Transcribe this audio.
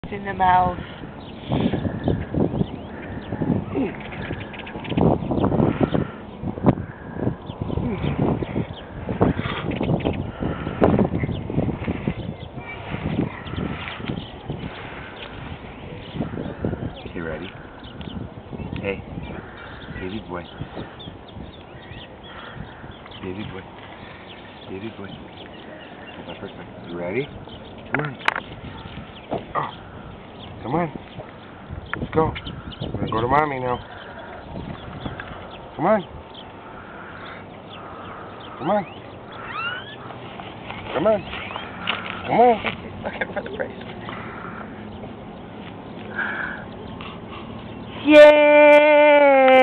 in the mouth. You ready? Hey, baby boy. Baby boy. Baby boy. Hold on for a second. You ready? Come on. Oh, come on. Let's go. We're gonna go to mommy now. Come on. Come on. Come on. Come on. He's looking for the bracelet. Yay!